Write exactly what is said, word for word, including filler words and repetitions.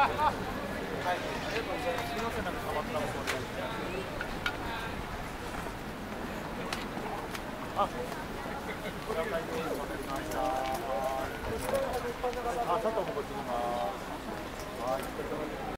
あ、了解です。わかりました。あ、佐藤もこっちにいます。はい。